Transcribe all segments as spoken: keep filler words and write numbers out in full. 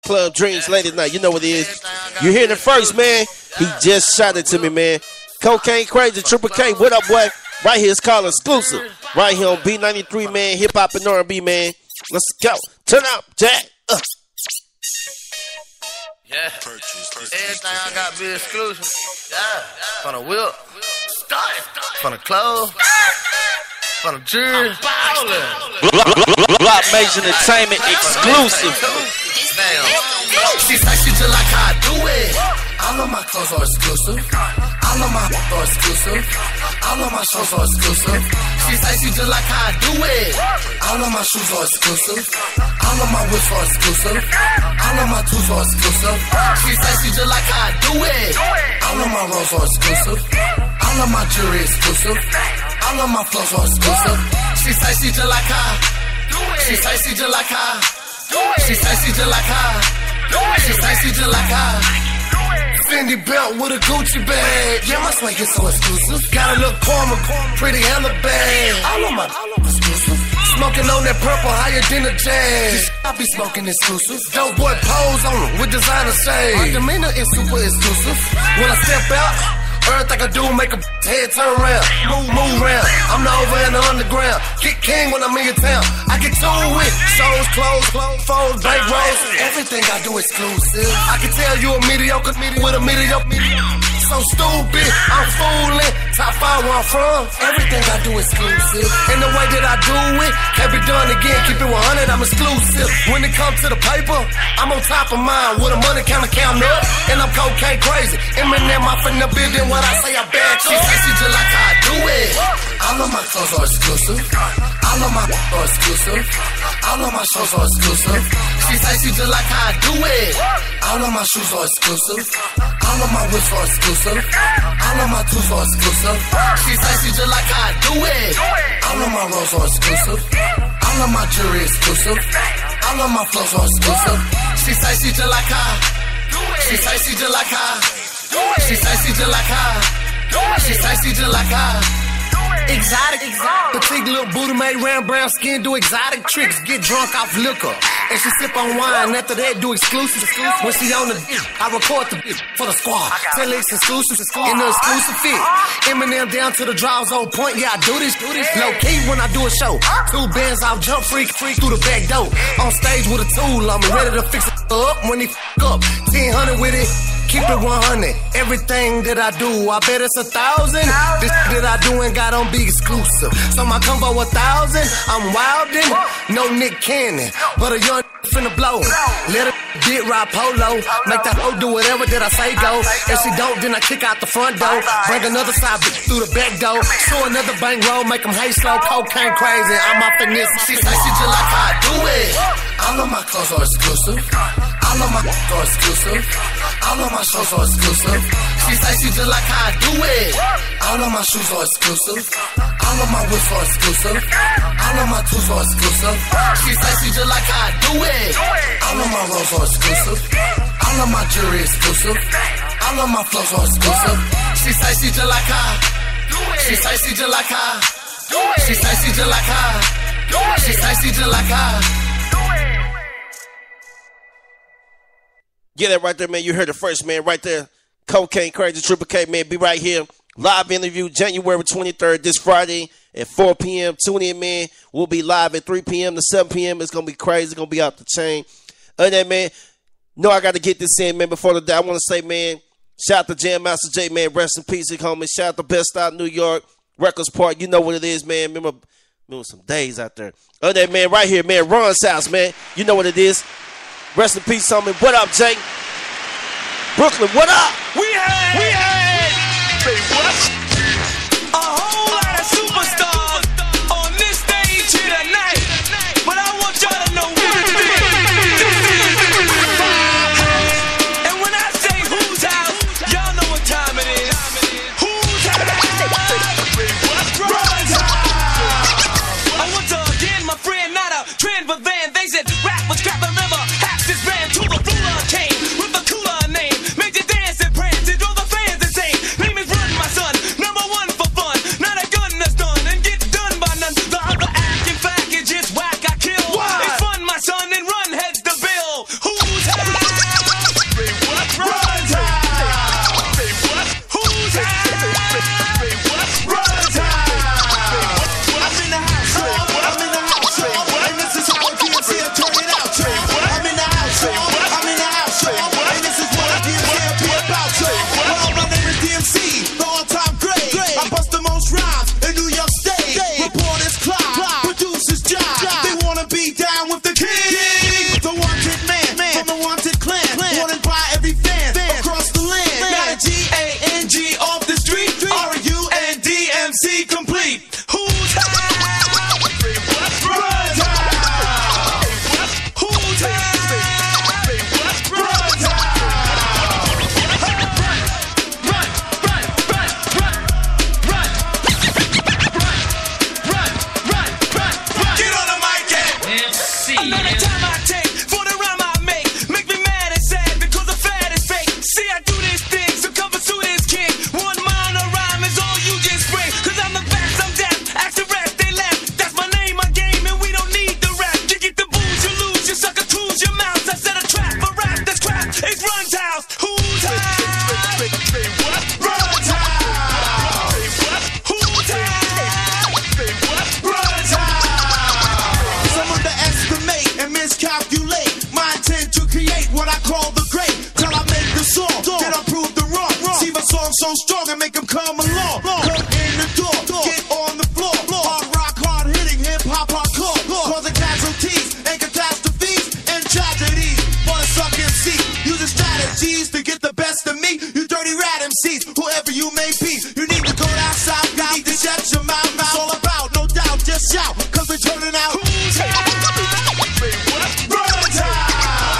Club Dreams late at night. You know what it is. You hear it first, man. He just shot it to me, man. Cocaine Crazy, Triple K. What up, boy? Right here, it's called exclusive. Right here on B ninety-three, man. Hip hop and R and B, man. Let's go. Turn up, Jack. Uh. Yeah. Everything I got be exclusive. Yeah. From the whip. From the clothes. From the jury. Block Major Entertainment exclusive. She say she just like how I do it. All of my clothes are exclusive. All of my are exclusive. All of my shows are exclusive. She say she just like how I do it. All of my shoes are exclusive. All of my whips are exclusive. All of my tools are exclusive. She say she just like how I do it. All of my rolls are exclusive. All of my jewelry exclusive. All of my flows are exclusive. She say she just like how. She say she just like how. She say she just like how. She say she just like how. Fendi belt with a Gucci bag. Yeah, my swag is so exclusive. Got a little karma, pretty hella bad. All of my exclusive. Smoking on that purple higher than a jazz. I be smoking exclusive. Dope boy pose on them with designer shades. My demeanor is super exclusive. When I step out, everything I do make a head turn around. Move, move around. I'm the over and the underground. Kick king when I'm in your town. I get to it. Shows, clothes, clothes, phones, bank rolls. Everything I do exclusive. I can tell you a mediocre with a mediocre. So stupid, I'm fooling. Top five where I'm from. Everything I do exclusive. And the way that I do it can't be done again. Keep it one hundred, I'm exclusive. When it comes to the paper, I'm on top of mine. With a money counter counting up, and I'm cocaine crazy. Eminem off in the building. What I say I bad. She say she just like how I do it. All of my clothes are exclusive. All of my are exclusive. All of my shows are exclusive. She say she just like how I do it. All of my shoes are exclusive. All of my whips are exclusive. All of my tools are exclusive. She say she just like how I do it. All of my rolls are exclusive. All of my jewelry exclusive. All of my flows are exclusive. She say she just like how. She say she just like how. She say she just like her. She say she just like her. Exotic, exotic. Petite little booty made round brown skin, do exotic tricks, get drunk off liquor. And she sip on wine, after that do exclusive. When she on the dick, I record the bitch for the squad. Tell it's exclusive, in the exclusive fit. Eminem down to the draws on point, yeah I do this, do this. Low key when I do a show. Two bands off, jump freak, freak through the back door. On stage with a tool, I'm ready to fix it up when he f up. ten hundred with it. Keep it one hundred. Everything that I do, I bet it's a thousand. This that I do ain't got on be exclusive. So my combo a thousand. I'm wildin', no Nick Cannon, but a young finna blow. Let her get ride polo. Make that hoe do whatever that I say go. If she don't, then I kick out the front door. Bring another side bitch through the back door. Show another bank roll, make them hate slow. Cocaine crazy, I'm up in this. She say she just like how I do it. All of my clothes are exclusive. All of my are exclusive. All of my shows are exclusive. She say she just like how I do it. All of my shoes are exclusive. All of my whips are exclusive. All of my tools are exclusive. She say she just like how I do it. All of my rolls are exclusive. All of my jewelry exclusive. All of my flows are exclusive. She say she just like how. She say she just like how. She say she just like how. She say she just like how. Get that right there, man. You heard it first, man. Right there. Cocaine Crazy, Triple K, man. Be right here. Live interview January twenty-third, this Friday at four p.m. Tune in, man. We'll be live at three p.m. to seven p.m. It's going to be crazy. It's going to be out the chain. Other than that, man, no, I got to get this in, man, before the day. I want to say, man, shout out to Jam Master J, man. Rest in peace, homie. Shout out to Best Out New York, Records Park. You know what it is, man. Remember, remember some days out there. Other than that, man, right here, man, Ron's house, man. You know what it is. Rest in peace, homie. What up, Jay? Brooklyn, what up? We had, we had, say what? A whole lot of superstars on this stage here tonight. But I want y'all to know one thing. And when I say whose house, y'all know what time it is. Whose house? Ron's house. I want to again, my friend, not a trend, but then they said rap was crap, remember. This ran to the floor came with a cooler name. Made you dance and prance and drove the fans insane. Name is Run, my son. so strong and make them come along. Come in the door, get on the floor. Hard rock, hard hitting, hip hop, hardcore. Causing casualties and catastrophes and tragedies. For the suck M C, using strategies to get the best of me. You dirty rat M Cs, whoever you may be. You need to go down south, you need to shut your mouth. It's all about, no doubt, just shout, cause we're turning out. Run time!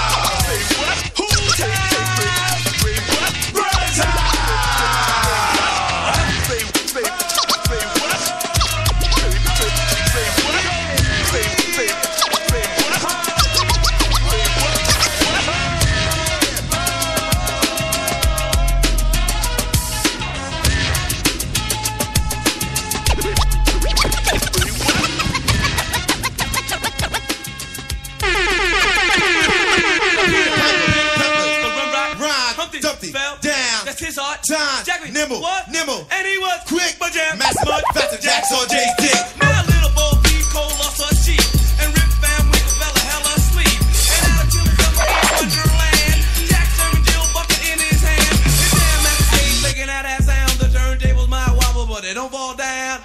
His heart, time, Jackie, nimble, what? nimble, and he was quick, but jam, master, mud, faster, Jacks on Jay's dick. Now little Bo Peep, Cole lost her sheep, and Rip Van Winkle fell a hell asleep. And out of Chile, Wonderland, Jack serving Jill bucket in his hand. His damn man stage making out that sound. The turntables might wobble, but they don't fall down.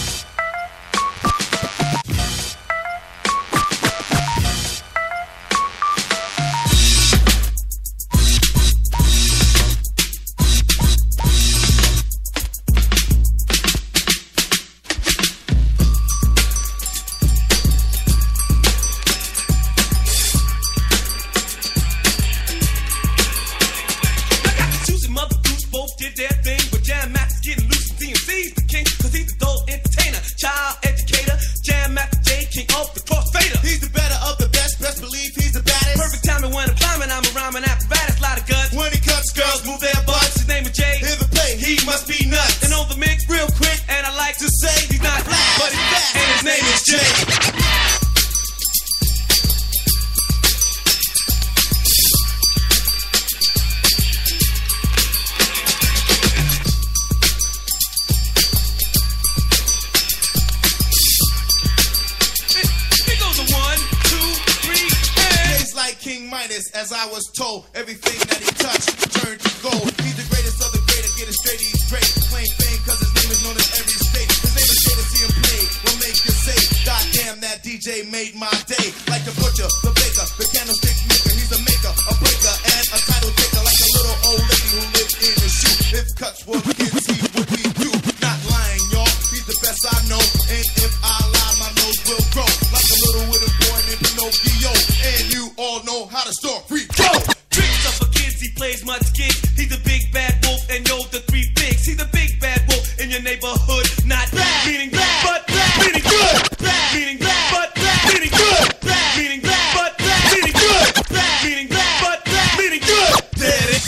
As I was told, everything that he touched turned to gold. He's the greatest of the great, I get it straight, he's great. Claim fame cause his name is known in every state. His name is Jay, to see him play will make you say, goddamn, that D J made my day. Like the butcher, the baker, the candlestick maker. He's a maker, a breaker, and a title taker. Like a little old lady who lived in a shoe. If cuts were kids, he would be you. Not lying, y'all, he's the best I know. And if I lie, my nose will grow. Like a little wooden boy named Pinocchio. And you all know how to store free. Go! Tricks up for kids, he plays much kids. He's a big bad wolf, and yo, the three bigs. He's a big bad wolf in your neighborhood. Not bad, meaning bad, but bad, meaning good. Bad, meaning bad, but bad, meaning good. Bad, meaning bad, but bad, meaning good. Bad, meaning bad, but bad, meaning good. There it is.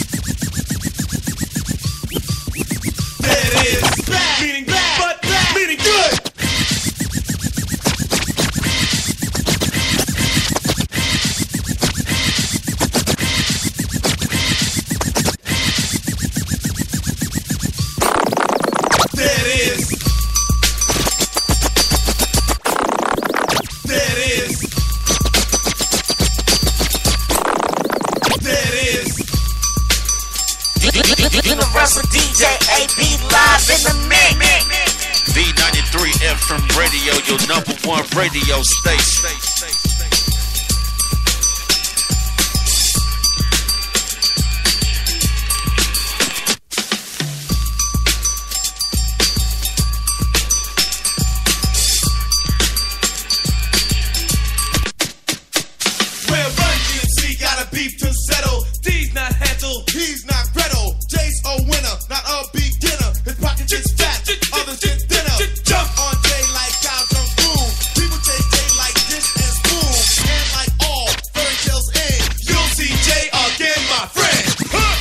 There it is. Bad, meaning bad, but bad, meaning good. Universal D J A B live in the mix. B ninety-three F M Radio, your number one radio station. Where Run D M C got a beef to settle. D's not handled, he's not Gretel. Jay's a winner, not a beginner. His pocket gets fat, others get thinner. Jump on Jay like cow jump boom. People chase Jay like dish and spoon. And like all fairy tales end, you'll see Jay again, my friend. Huh!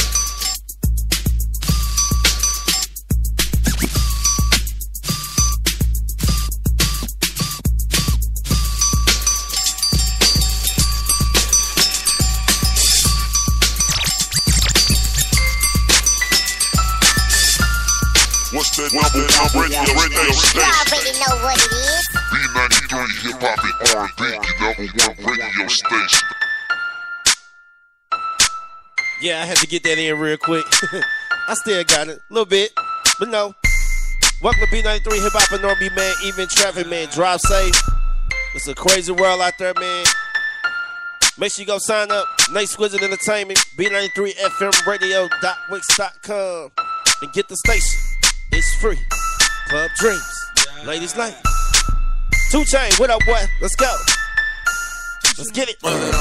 What's that number one radio, radio station? You already know what it is. B ninety-three Hip Hop and R and B, your number one radio station. Yeah, I had to get that in real quick. I still got it. A little bit. But no. Welcome to B ninety-three Hip Hop and R and B, man. Even traffic, man. Drive safe. It's a crazy world out there, man. Make sure you go sign up. Nate Squidget Entertainment. B ninety-three F M radio dot wix dot com. And get the station. It's free. Club Dreams. Ladies night. two Chainz, what up, boy? Let's go. Let's get it.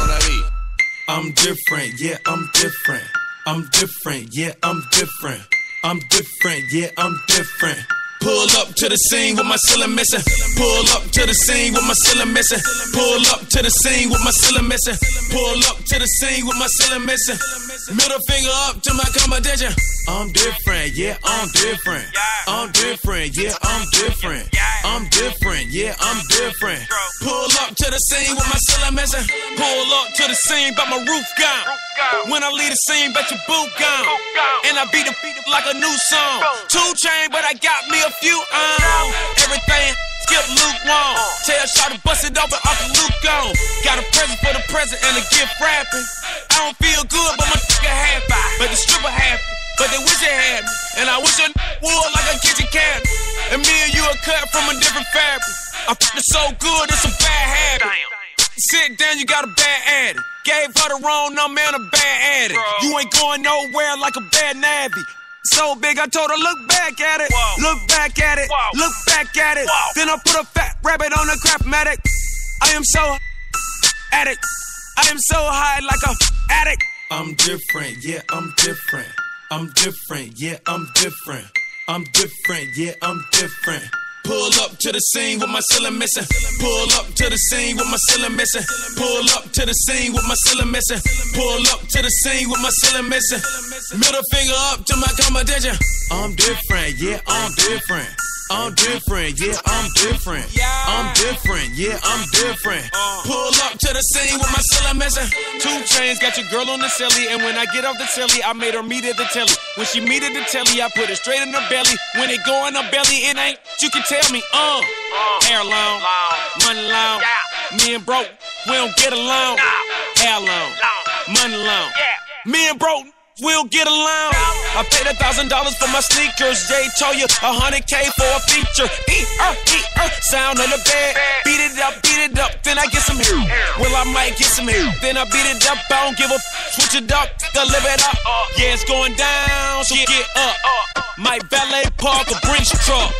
I'm different, yeah, I'm different. I'm different, yeah, I'm different. I'm different, yeah, I'm different. Pull up to the scene with my ceiling missing. Pull up to the scene with my ceiling missing. Pull up to the scene with my ceiling missing. Pull up to the scene with my ceiling missing. Middle finger up to my competition. I'm different, yeah, I'm different. I'm different, yeah, I'm different. I'm different, yeah, I'm different. Pull up to the scene with my ceiling missing. Pull up to the scene, but my roof gone. When I leave the scene, bet your boot gone. And I beat the beat like a new song. two Chainz, but I got me a few on. Everything skip lukewarm. Tell Shawty to bust it open off the Luke on. Got a present for the present and a gift wrapping. I don't feel good, but my nigga happy. But the stripper happy, but they wish they had me. And I wish I would like a kitchen cabinet. And me and you are cut from a different fabric. I f***ing so good, it's a bad habit. Sit down, you got a bad addict. Gave her the wrong number and a bad addict. You ain't going nowhere like a bad navvy. So big, I told her, look back at it. Whoa. Look back at it. Whoa. Look back at it. Whoa. Then I put a fat rabbit on the Craftmatic. I am so addict. I am so high like a addict. I'm different, yeah, I'm different. I'm different, yeah, I'm different. I'm different, yeah, I'm different. Pull up to the scene with my ceiling missing. Pull up to the scene with my ceiling missing. Pull up to the scene with my ceiling missing. Pull up to the scene with my ceiling missing. Middle finger up to my competition. I'm different, yeah, I'm different. I'm different, yeah, I'm different. I'm different, yeah, I'm different. Pull up to the scene with my ceiling missing. two Chainz got your girl on the celly, and when I get off the telly, I made her meet at the telly. When she meet at the telly, I put it straight in her belly. When it go in her belly, it ain't. You can tell me, uh, hair long, money long. Me and broke, we don't get along. Hair long, money long. Me and broke, we don't get along. I paid a thousand dollars for my sneakers. Jay told you a hundred K for a feature. Eat, uh, eat, uh, sound on the bed. Beat it up, beat it up, then I get some hair. Well, I might get some hair. Then I beat it up, I don't give a f- switch it up, deliver it up. Yeah, it's going down, so get up. Might valet park a Brinks truck.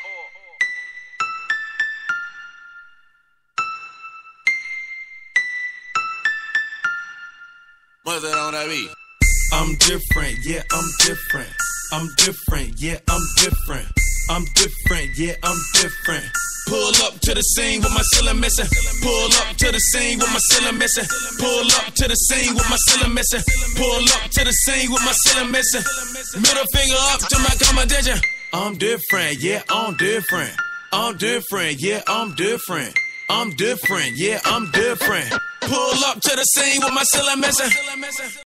What's that on that beat? I'm different, yeah, I'm different. I'm different, yeah, I'm different. I'm different, yeah, I'm different. Pull up to the scene with my ceiling missing. Pull up to the scene with my ceiling missing. Pull up to the scene with my ceiling missing. Pull up to the scene with my ceiling missing. Middle finger up to my competition. I'm different, yeah, I'm different. I'm different, yeah, I'm different. I'm different, yeah, I'm different. Pull up to the scene with my ceiling missing.